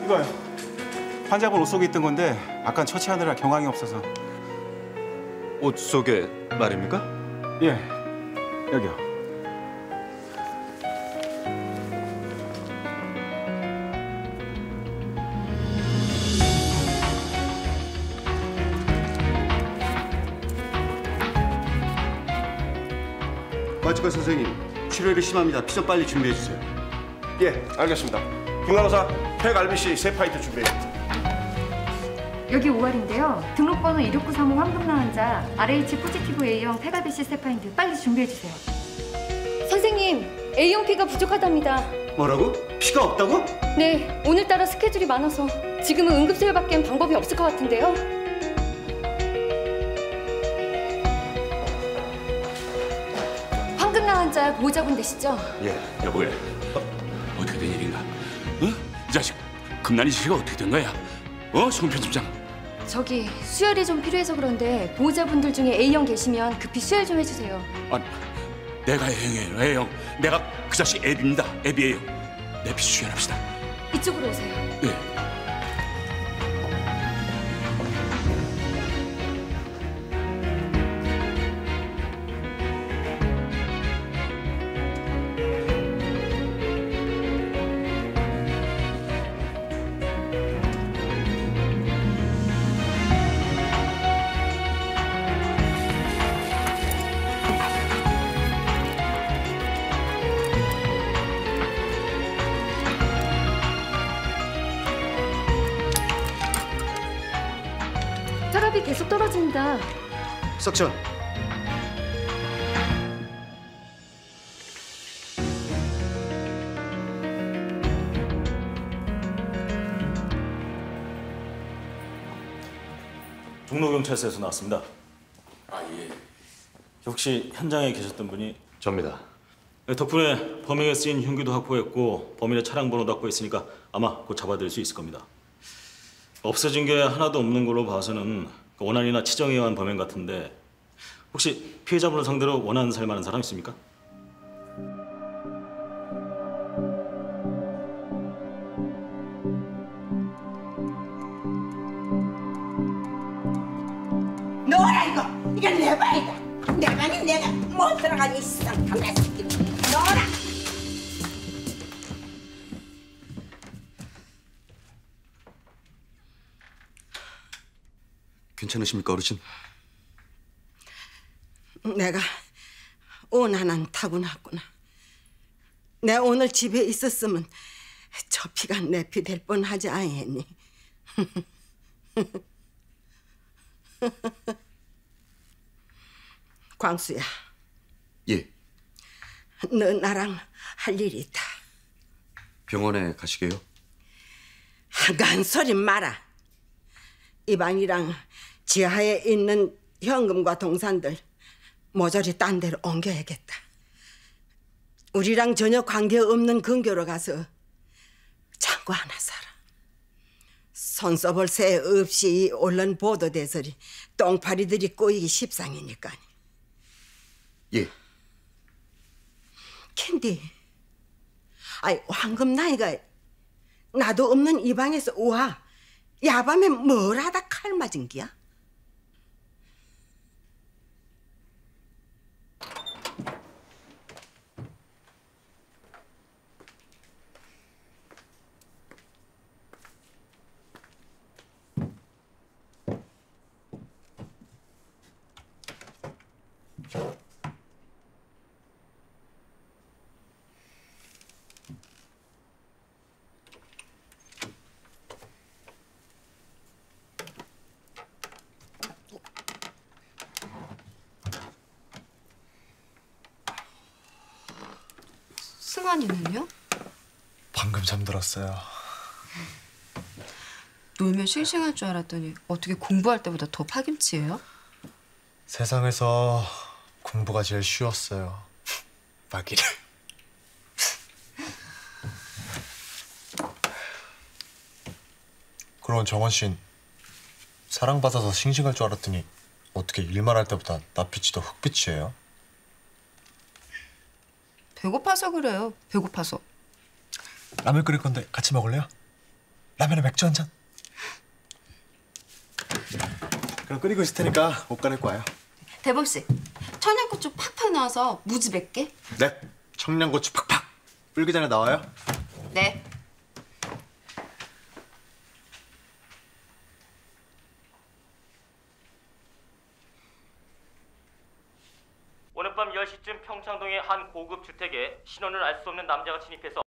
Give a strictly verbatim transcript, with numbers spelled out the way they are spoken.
이거요. 환자분 옷 속에 있던 건데 아까 처치하느라 경황이 없어서. 옷 속에 말입니까? 예, 여기요. 마치과 선생님, 출혈이 심합니다. 피 좀 빨리 준비해 주세요. 예, 알겠습니다. 김간호사, 팩 알비씨 세 파인트 준비해. 여기 오알인데요. 등록번호 이육구삼오 황금나 환자 알에이치 포지티브 A형 페가비시 세파인드 빨리 준비해주세요. 선생님, A형 피가 부족하답니다. 뭐라고? 피가 없다고? 네, 오늘따라 스케줄이 많아서 지금은 응급실밖엔 방법이 없을 것 같은데요. 황금나 환자 보호자분 되시죠? 예, 여보게. 어? 어떻게 된 일인가? 어? 이 자식, 금난이 씨가 어떻게 된 거야? 어, 송 편집장. 저기 수혈이 좀 필요해서 그런데 보호자분들 중에 A형 계시면 급히 수혈 좀 해주세요. 아니, 내가 A형이에요, A형. 내가 그 자식 애비입니다, 애비예요. 내 피 수혈합시다. 이쪽으로 오세요. 예. 혈압이 계속 떨어진다. 석션. 종로경찰서에서 나왔습니다. 아, 예. 혹시 현장에 계셨던 분이? 접니다. 네, 덕분에 범행에 쓰인 흉기도 확보했고 범인의 차량 번호도 확보했으니까 아마 곧 잡아들일 수 있을 겁니다. 없어진 게 하나도 없는 걸로 봐서는 원한이나 치정에 의한 범행 같은데 혹시 피해자분을 상대로 원한 살 만한 사람 있습니까? 너라 이거! 이건 내 방이다! 내 방에 내가 못 들어가니 쌍탐내 새끼! 너라! 괜찮으십니까, 어르신? 내가 오난한 타고났구나. 내가 오늘 집에 있었으면 저 피가 내 피 될 뻔하지 않겠니? 광수야. 예. 너 나랑 할 일이 있다. 병원에 가시게요? 한가한 소리 마라. 이 방이랑 지하에 있는 현금과 동산들 모조리 딴 데로 옮겨야겠다. 우리랑 전혀 관계없는 근교로 가서 창고 하나 사라. 손 써볼 새 없이 이 언론 보도대설이 똥파리들이 꼬이기 십상이니까. 예. 캔디, 아이 황금 나이가 나도 없는 이 방에서 와 야밤에 뭘 하다 칼 맞은 기야? 승환이는요? 방금 잠들었어요. 놀면 싱싱할 줄 알았더니 어떻게 공부할 때보다 더 파김치예요? 세상에서 공부가 제일 쉬웠어요. 마기를. 그런 정원 씨는 사랑받아서 싱싱할 줄 알았더니 어떻게 일만 할 때보다 낯빛이 더 흑빛이에요? 배고파서 그래요. 배고파서. 라면 끓일 건데 같이 먹을래요? 라면에 맥주 한 잔. 그럼 끓이고 있을 테니까 옷 갈아입고 와요. 대범 씨, 청양고추 팍팍 넣어서 무지 몇 개? 네. 청양고추 팍팍. 불기 전에 나와요. 네. 오늘 밤 열 시쯤 평창동의 한 고급 주택에 신원을 알 수 없는 남자가 침입해서